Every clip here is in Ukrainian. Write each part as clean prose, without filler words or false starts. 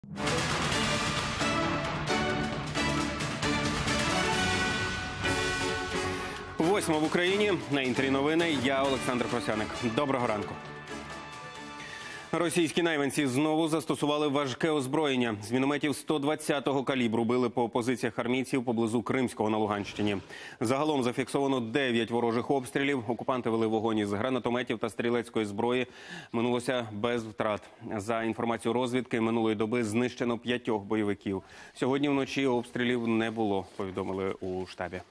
Восьма в Україні. На Інтері новини. Я Олександр Просяник. Доброго ранку. Російські найманці знову застосували важке озброєння. З мінометів 120-го калібру били по позиціях армійців поблизу Кримського на Луганщині. Загалом зафіксовано 9 ворожих обстрілів. Окупанти вели вогонь із гранатометів та стрілецької зброї. Минулося без втрат. За інформацією розвідки, минулої доби знищено 5 бойовиків. Сьогодні вночі обстрілів не було, повідомили у штабі.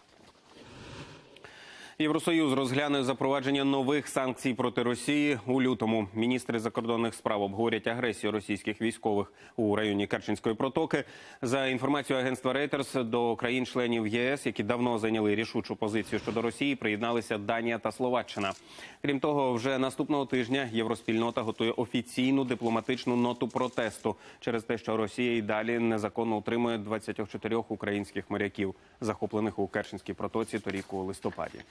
Євросоюз розгляне запровадження нових санкцій проти Росії у лютому. Міністри закордонних справ обговорять агресію російських військових у районі Керченської протоки. За інформацією агентства Reuters, до країн-членів ЄС, які давно зайняли рішучу позицію щодо Росії, приєдналися Данія та Словаччина. Крім того, вже наступного тижня євроспільнота готує офіційну дипломатичну ноту протесту через те, що Росія і далі незаконно утримує 24 українських моряків, захоплених у Керченській протоці торік у листопаді.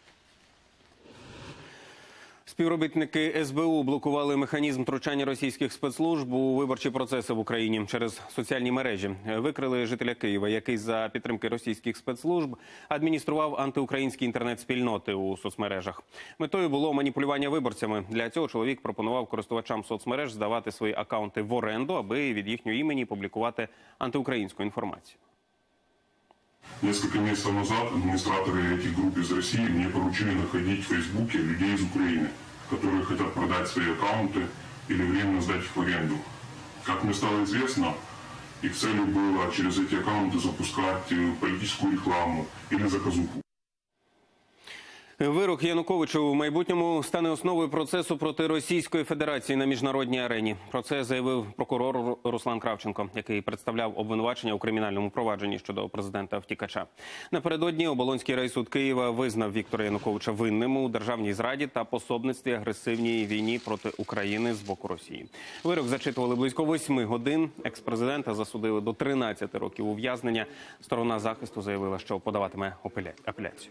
Співробітники СБУ блокували механізм втручання російських спецслужб у виборчі процеси в Україні через соціальні мережі. Викрили жителя Києва, який за підтримки російських спецслужб адміністрував антиукраїнські інтернет-спільноти у соцмережах. Метою було маніпулювання виборцями. Для цього чоловік пропонував користувачам соцмереж здавати свої акаунти в оренду, аби від їхнього імені публікувати антиукраїнську інформацію. Несколько месяцев назад администраторы этих групп из России мне поручили находить в Фейсбуке людей из Украины, которые хотят продать свои аккаунты или временно сдать их в аренду. Как мне стало известно, их целью было через эти аккаунты запускать политическую рекламу или заказуху. Вирок Януковичу в майбутньому стане основою процесу проти Російської Федерації на міжнародній арені. Про це заявив прокурор Руслан Кравченко, який представляв обвинувачення у кримінальному провадженні щодо президента-втікача. Напередодні Оболонський райсуд Києва визнав Віктора Януковича винним у державній зраді та пособництві агресивній війні проти України з боку Росії. Вирок зачитували близько 8 годин. Екс-президента засудили до 13 років ув'язнення. Сторона захисту заявила, що подаватиме апеляцію.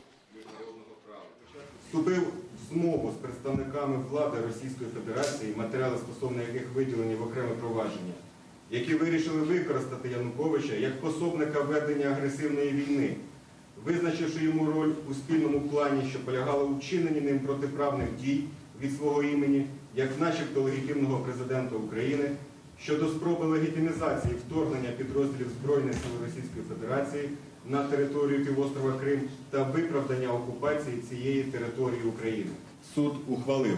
Вступив в змову з представниками влади Російської Федерації, матеріали стосовно яких виділені в окреме провадження, які вирішили використати Януковича як пособника ведення агресивної війни, визначивши йому роль у спільному плані, що полягало у вчиненні ним протиправних дій від свого імені, як начебто легітимного президента України, щодо спроби легітимізації вторгнення підрозділів Збройних сил Російської Федерації на територію півострова Крим та виправдання окупації цієї території України. Суд ухвалив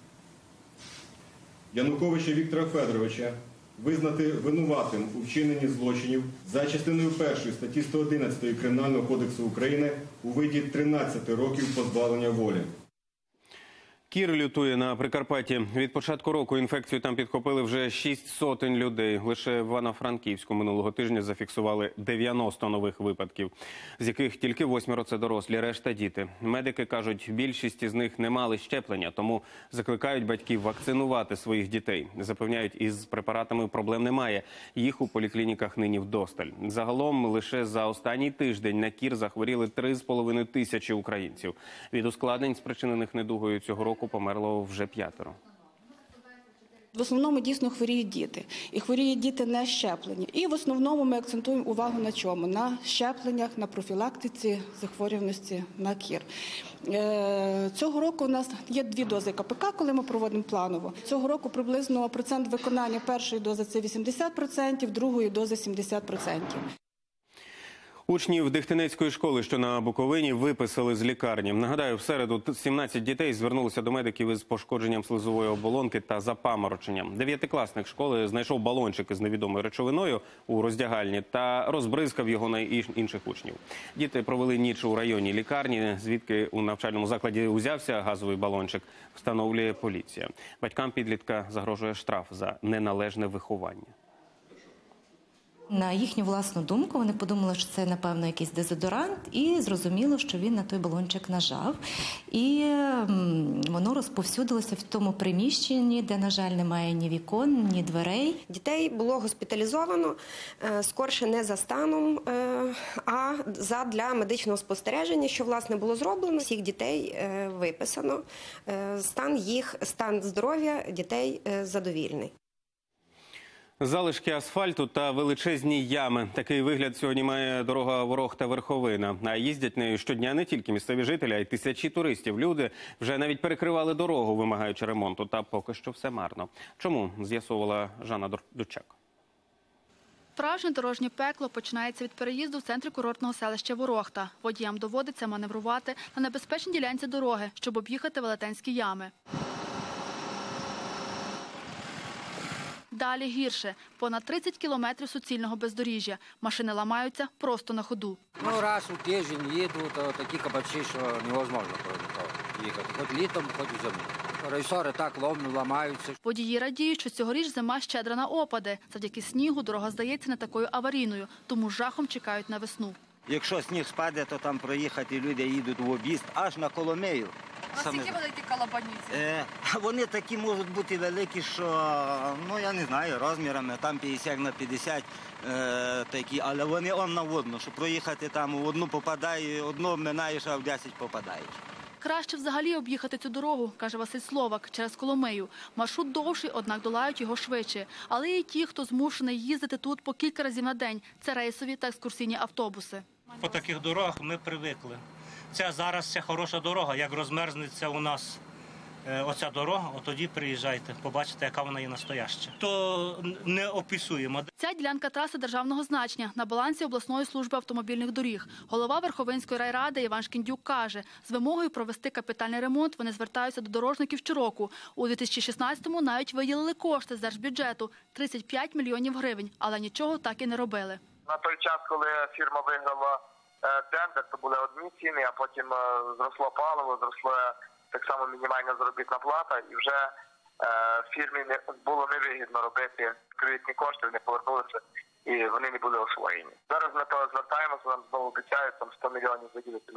Януковича Віктора Федоровича визнати винуватим у вчиненні злочинів за частиною 1 статті 111 Кримінального кодексу України у виді 13 років позбавлення волі. Кір лютує на Прикарпатті. Від початку року інфекцію там підхопили вже 600 людей. Лише в Івано-Франківську минулого тижня зафіксували 90 нових випадків, з яких тільки 8 – це дорослі, решта – діти. Медики кажуть, більшість із них не мали щеплення, тому закликають батьків вакцинувати своїх дітей. Запевняють, із препаратами проблем немає. Їх у поліклініках нині вдосталь. Загалом лише за останній тиждень на кір захворіли 3,5 тисячі українців. Від ускладнень, спричинених недугою цього року, померло вже 5. В основному дійсно хворіють діти. І хворіють діти не щеплені. І в основному ми акцентуємо увагу на чому? На щепленнях, на профілактиці захворюваності на кір. Цього року у нас є 2 дози КПК, коли ми проводимо планово. Цього року приблизно процент виконання першої дози – це 80%, другої дози – 70%. Учнів Дихтинецької школи, що на Буковині, виписали з лікарні. Нагадаю, в середу 17 дітей звернулися до медиків із пошкодженням слизової оболонки та запамороченням. 9-класник школи знайшов балончик із невідомою речовиною у роздягальні та розбризкав його на інших учнів. Діти провели ніч у районній лікарні, звідки у навчальному закладі узявся газовий балончик, встановлює поліція. Батькам підлітка загрожує штраф за неналежне виховання. На їхню власну думку, вони подумали, що це, напевно, якийсь дезодорант, і зрозуміло, що він на той балончик нажав. І воно розповсюдилося в тому приміщенні, де, на жаль, немає ні вікон, ні дверей. Дітей було госпіталізовано, скорше не за станом, а задля медичного спостереження, що, власне, було зроблено. Всіх дітей виписано, стан здоров'я дітей задовільний. Залишки асфальту та величезні ями. Такий вигляд сьогодні має дорога Ворохта-Верховина. А їздять нею щодня не тільки місцеві жителі, а й тисячі туристів. Люди вже навіть перекривали дорогу, вимагаючи ремонту. Та поки що все марно. Чому? З'ясовувала Жанна Дудчак. Справжнє дорожнє пекло починається від переїзду в центрі курортного селища Ворохта. Водіям доводиться маневрувати на небезпечній ділянці дороги, щоб об'їхати велетенські ями. Далі гірше. Понад 30 кілометрів суцільного бездоріжжя. Машини ламаються просто на ходу. Раз у тиждень їду, то такі кабачі, що невозможно їхати. Хоч літом, хоч у зиму. Рейсори так ламаються. Водії радіють, що цьогоріч зима щедра на опади. Завдяки снігу дорога здається не такою аварійною, тому з жахом чекають на весну. Якщо сніг спаде, то там проїхати люди їдуть в об'їзд аж на Коломию. Наскільки великі колобаніці? Вони такі можуть бути великі, що, я не знаю, розмірами, там 50 на 50 такі, але вони на одну, що проїхати там в одну попадає, одну минаєш, а в 10 попадаєш. Краще взагалі об'їхати цю дорогу, каже Василь Словак, через Коломию. Маршрут довший, однак долають його швидше. Але і ті, хто змушений їздити тут по кілька разів на день – це рейсові та екскурсійні автобуси. По таких дорогах ми привикли. Це зараз ця хороша дорога, як розмерзнеться у нас оця дорога, тоді приїжджайте, побачите, яка вона є настояща. То не описуємо. Ця ділянка траси державного значення на балансі обласної служби автомобільних доріг. Голова Верховинської райради Іван Шкіндюк каже, з вимогою провести капітальний ремонт вони звертаються до дорожників щороку. У 2016-му навіть виділили кошти з держбюджету – 35 мільйонів гривень, але нічого так і не робили. На той час, коли фірма виграла тендер, то були одні ціни, а потім зросло паливо, зросла так само мінімальна заробітна плата, і вже фірмі було невигідно робити кредитні кошти, вони повернулися і вони не були освоєні. Зараз ми того звертаємося, нам знову обіцяють там 100 мільйонів виділити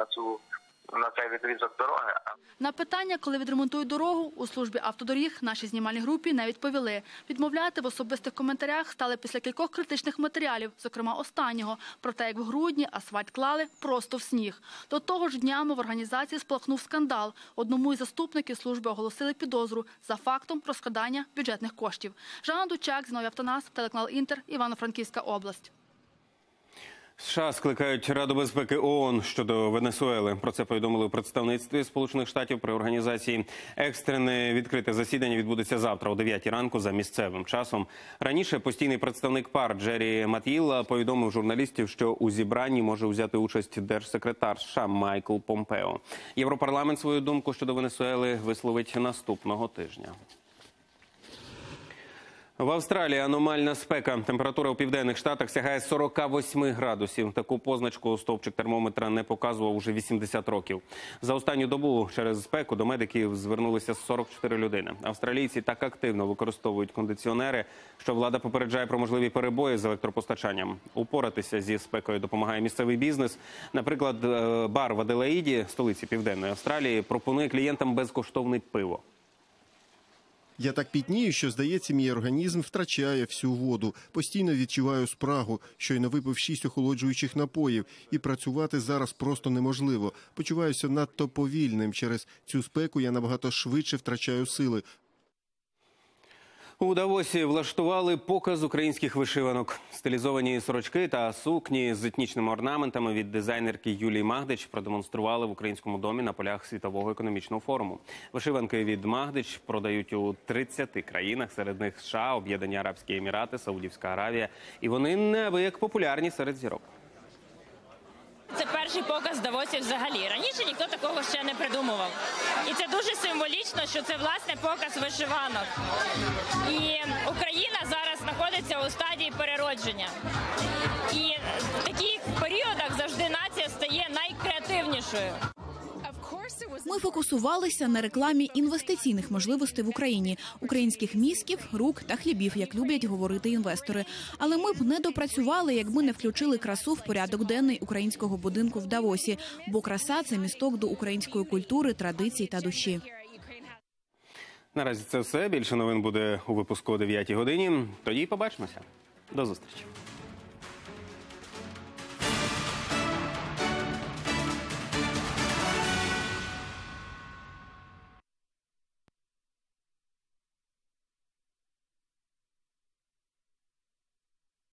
на цей відрізок дороги. На питання, коли відремонтують дорогу, у службі автодоріг нашій знімальній групі не відповіли. Відмовляти в особистих коментарях стали після кількох критичних матеріалів, зокрема останнього, про те, як в грудні асфальт клали просто в сніг. До того ж днями в організації спалахнув скандал. Одному із заступників служби оголосили підозру за фактом розкрадання бюджетних коштів. Жанна Дудчак, Зіновій Автонас, телеканал Інтер, Івано-Франківська область. США скликають Раду безпеки ООН щодо Венесуели. Про це повідомили у представництві Сполучених Штатів при організації. Екстрене відкрите засідання відбудеться завтра о 9 ранку за місцевим часом. Раніше постійний представник ПАР Джері Мат'їлла повідомив журналістів, що у зібранні може взяти участь держсекретар США Майкл Помпео. Європарламент свою думку щодо Венесуели висловить наступного тижня. В Австралії аномальна спека. Температура у південних штатах сягає 48 градусів. Таку позначку стовпчик термометра не показував уже 80 років. За останню добу через спеку до медиків звернулися 44 людини. Австралійці так активно використовують кондиціонери, що влада попереджає про можливі перебої з електропостачанням. Упоратися зі спекою допомагає місцевий бізнес. Наприклад, бар в Аделаїді, столиці Південної Австралії, пропонує клієнтам безкоштовне пиво. Я так пітнію, що, здається, мій організм втрачає всю воду. Постійно відчуваю спрагу, щойно випив 6 охолоджуючих напоїв. І працювати зараз просто неможливо. Почуваюся надто повільним. Через цю спеку я набагато швидше втрачаю сили. У Давосі влаштували показ українських вишиванок. Стилізовані сорочки та сукні з етнічними орнаментами від дизайнерки Юлії Магдич продемонстрували в Українському домі на полях Світового економічного форуму. Вишиванки від Магдич продають у 30 країнах, серед них США, Об'єднані Арабські Емірати, Саудівська Аравія. І вони неабияк популярні серед зірок. Це перший показ в Давосі взагалі. Раніше ніхто такого ще не придумував. І це дуже символічно, що це, власне, показ вишиванок. І Україна зараз знаходиться у стадії переродження. І в таких періодах завжди нація стає найкреативнішою. Ми фокусувалися на рекламі інвестиційних можливостей в Україні, українських мізків, рук та хлібів, як люблять говорити інвестори. Але ми б не допрацювали, якби не включили красу в порядок денний українського будинку в Давосі. Бо краса – це місток до української культури, традицій та душі. Наразі це все. Більше новин буде у випуску о 9 годині. Тоді побачимося. До зустрічі.